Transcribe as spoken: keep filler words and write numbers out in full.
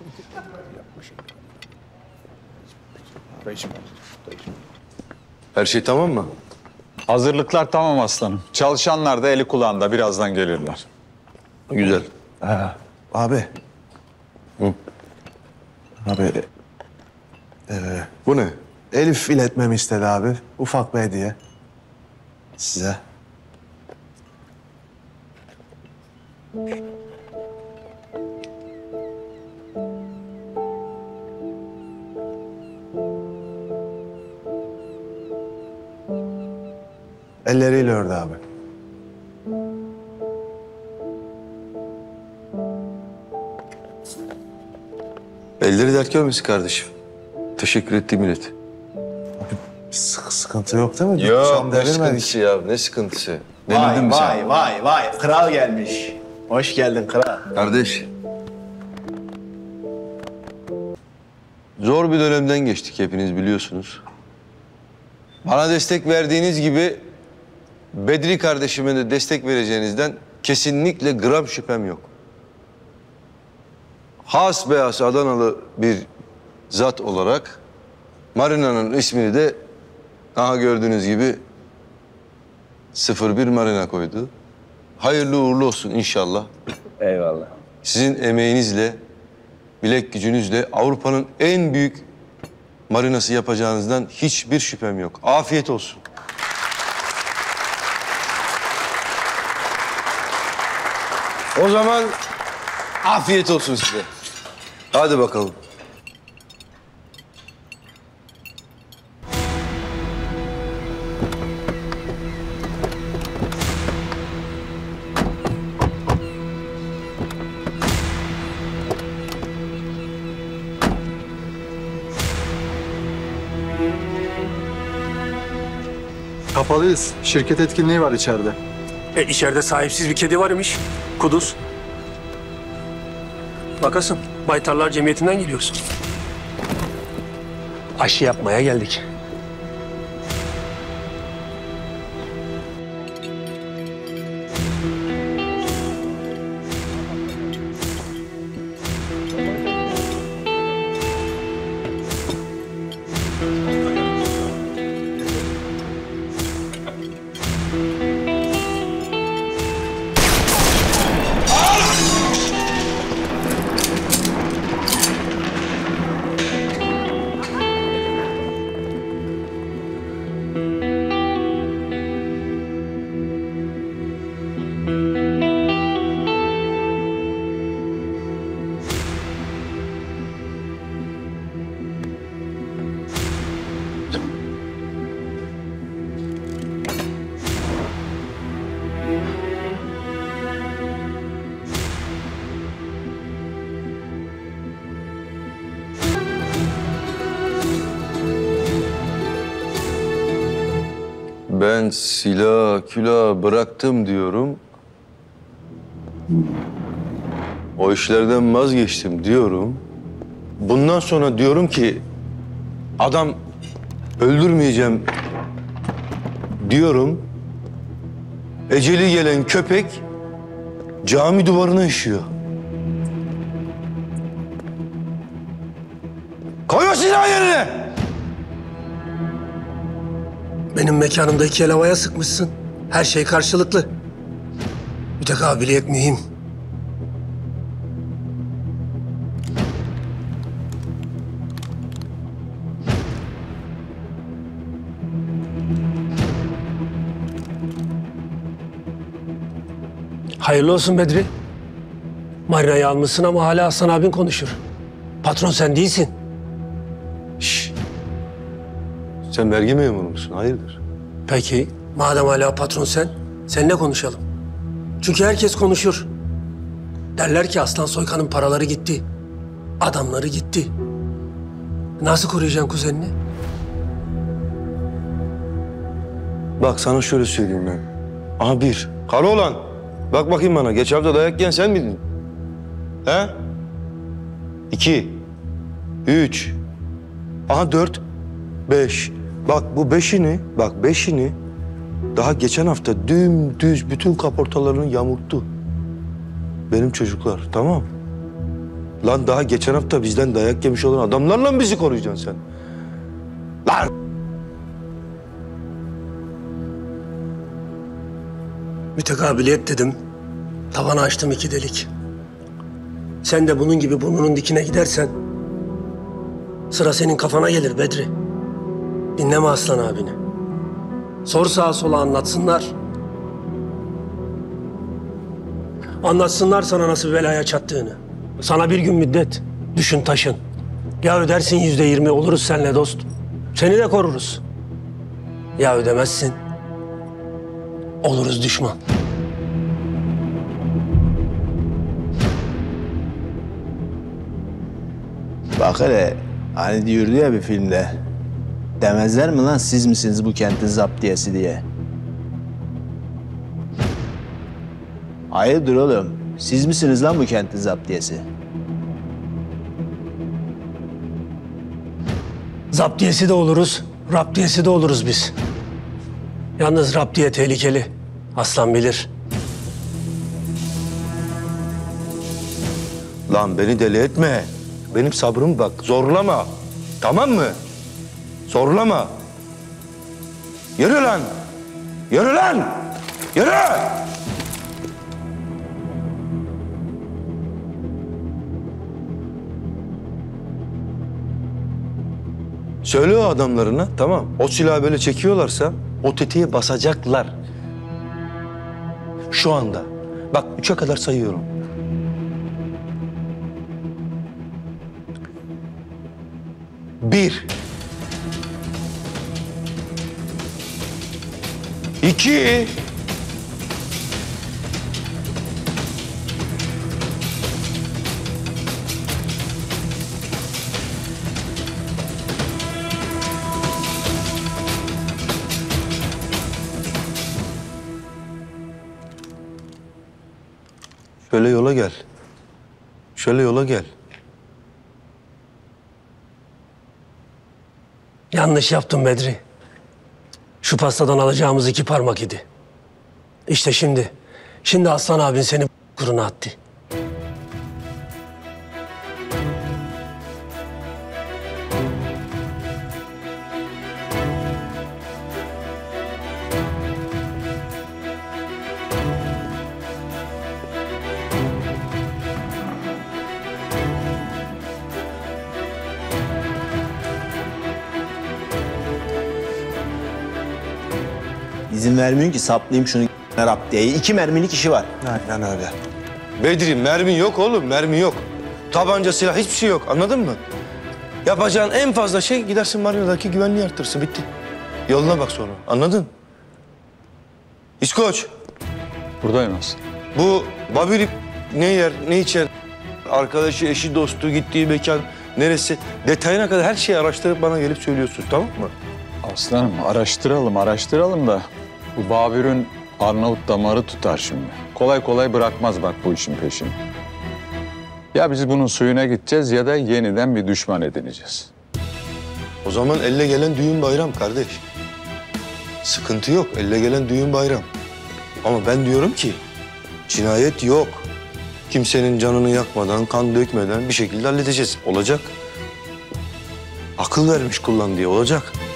Her şey tamam mı? Hazırlıklar tamam aslanım. Çalışanlar da eli kulağında. Birazdan gelirler. Güzel. Ha, abi. Hı. Abi. E, Bu ne? Elif iletmemi istedi abi. Ufak bir hediye. Size. Elleriyle ördü abi. Elleri dert görmesin kardeşim. Teşekkür ettiğim millet. Sık sıkıntı yok değil mi? Yok, Şam ne devirmedik. sıkıntısı ya, ne sıkıntısı? Vay Delirdin mi sen? vay vay vay. Kral gelmiş. Hoş geldin kral. Kardeş. Zor bir dönemden geçtik hepiniz biliyorsunuz. Bana destek verdiğiniz gibi Bedri kardeşime de destek vereceğinizden kesinlikle gram şüphem yok. Has beyaz Adanalı bir zat olarak Marina'nın ismini de aha gördüğünüz gibi sıfır bir Marina koydu. Hayırlı uğurlu olsun inşallah. Eyvallah. Sizin emeğinizle, bilek gücünüzle Avrupa'nın en büyük marinası yapacağınızdan hiçbir şüphem yok. Afiyet olsun. O zaman afiyet olsun size. Hadi bakalım. Kapalıyız. Şirket etkinliği var içeride. E içeride sahipsiz bir kedi varmış. Kuduz. Bakasın, Baytarlar Cemiyeti'nden geliyorsun. Aşı yapmaya geldik. Ben silah, külah bıraktım diyorum. O işlerden vazgeçtim diyorum. Bundan sonra diyorum ki adam öldürmeyeceğim diyorum. Eceli gelen köpek cami duvarına işiyor. Koy o silahı yerine! Benim mekanımda iki el havaya sıkmışsın. Her şey karşılıklı. Mütekabiliyet mühim. Hayırlı olsun Bedri. Marina'yı almışsın ama hala Hasan abin konuşur. Patron sen değilsin. Şşş! Sen vergi memuru musun? Hayırdır? Peki, madem hala patron sen, seninle konuşalım. Çünkü herkes konuşur. Derler ki Aslan Soykan'ın paraları gitti. Adamları gitti. Nasıl koruyacaksın kuzenini? Bak sana şöyle söyleyeyim ben. Aha bir. Karaoğlan. Bak bakayım bana. Geçen hafta dayak yiyen sen miydin? He? İki. Üç. Aha dört. Beş. Bak bu beşini, bak beşini daha geçen hafta dümdüz bütün kaportalarını yamulttu. Benim çocuklar, tamam. Lan daha geçen hafta bizden dayak yemiş olan adamlarla mı bizi koruyacaksın sen? Lan! Mütekabiliyet dedim. Tavanı açtım iki delik. Sen de bunun gibi burnunun dikine gidersen sıra senin kafana gelir Bedri. Dinleme Aslan abini. Sor sağa sola anlatsınlar. Anlatsınlar sana nasıl bir belaya çattığını. Sana bir gün müddet. Düşün taşın. Ya ödersin yüzde yirmi oluruz seninle dost. Seni de koruruz. Ya ödemezsin. Oluruz düşman. Bak hele hani diyordu ya bir filmde. Demezler mi lan siz misiniz bu kentin zaptiyesi diye? Hayırdır oğlum? Siz misiniz lan bu kentin zaptiyesi? Zaptiyesi de oluruz, raptiyesi de oluruz biz. Yalnız raptiye tehlikeli. Aslan bilir. Lan beni deli etme. Benim sabrım bak, zorlama. Tamam mı? Zorlama. Yürü lan! Yürü lan! Yürü! Söyle o adamlarına, tamam. O silahı böyle çekiyorlarsa o tetiğe basacaklar. Şu anda. Bak üçe kadar sayıyorum. Bir. İki. Şöyle yola gel. Şöyle yola gel. Yanlış yaptın Bedri. Şu pastadan alacağımız iki parmak idi. İşte şimdi, şimdi Aslan abin seni kuruna attı. İzin vermiyorsun ki saplayayım şunu raptiyeyi. İki mermilik işi var. Aynen öyle. Bedri mermi yok oğlum, mermi yok. Tabanca, silah hiçbir şey yok, anladın mı? Yapacağın en fazla şey gidersin marinadaki güvenliği arttırırsın, bitti. Yoluna bak sonra, anladın? İskoç, Buradayım aslan. bu Babiri ne yer, ne içer? Arkadaşı, eşi, dostu, gittiği mekan neresi? Detayına kadar her şeyi araştırıp bana gelip söylüyorsun, tamam mı? Aslanım araştıralım araştıralım da bu Babür'ün Arnavut damarı tutar şimdi. Kolay kolay bırakmaz bak bu işin peşini. Ya biz bunun suyuna gideceğiz ya da yeniden bir düşman edineceğiz. O zaman elle gelen düğün bayram kardeş. Sıkıntı yok, elle gelen düğün bayram. Ama ben diyorum ki cinayet yok. Kimsenin canını yakmadan, kan dökmeden bir şekilde halledeceğiz. Olacak. Akıl vermiş kullan diye olacak.